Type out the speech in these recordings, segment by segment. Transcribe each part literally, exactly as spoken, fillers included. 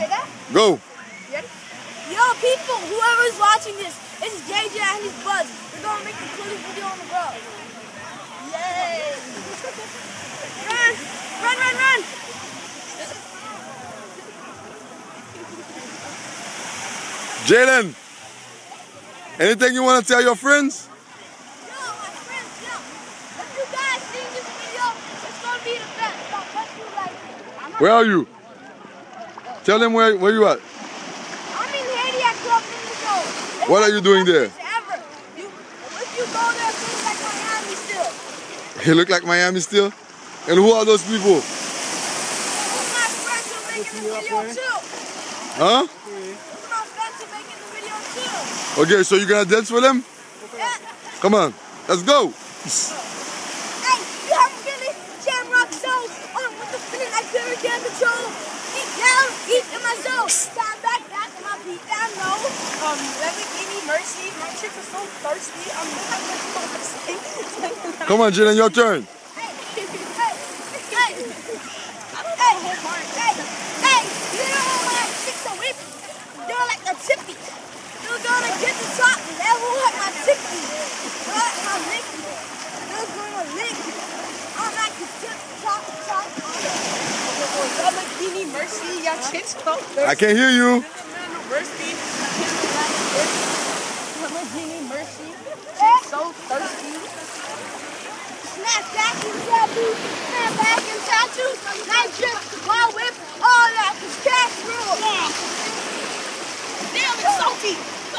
say that? Go. Ready? Yo, people, whoever's watching this, this is J J and his buds. We're gonna make the coolest video on the road. Yay! Run! Run, run, run! Jalen, anything you want to tell your friends? Yo, my friends, yo, if you guys see this video, it's gonna be the best. Don't let you like. Where are you? Tell them where, where you at. I'm in Haiti at Club in the show. What are you doing there? Ever. You, if you go there, it looks like Miami still. You look like Miami still? And who are those people? My friends are making the video too. Huh? My friends are making the video too. Okay, so you gonna dance for them? Yeah. Come on, let's go. Hey, you haven't really Shamrock Soul on with the feeling like Barry can control. Eat down, eat in my zone. Stand back, back in my beat down low. Um, let me give me mercy. My chicks are so thirsty. I'm not thirsty. Come on, Jalen, your turn. Hey, hey, hey. Hey, hey, hey, you know my chicks are whipped. They're like a tippy. They're gonna get the top level like my tippy. They're like my licky. They're gonna lick. I'm like the tip, top, top. I'm like, give me mercy. Your chicks so thirsty. I can't hear you. Mercy. I'm like, give me mercy. Chicks so thirsty. Snap back and tattoo, snap back and tattoo, night drip, wild whip, all that is cash rule. Damn, it's salty.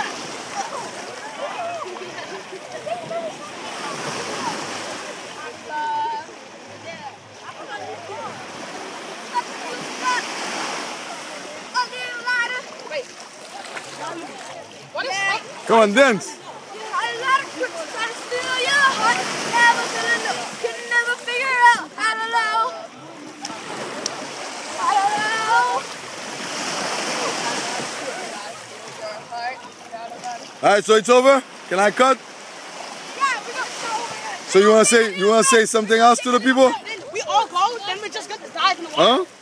Wait. What is that? Come on, dance. A lot of crooks try to steal your heart. Never gonna know. Could never figure out. I don't know. I don't know. All right, so it's over. Can I cut? Yeah, we got so over. So you wanna say you wanna say something else to the people? We all go, then we just get the dive in the water. Huh?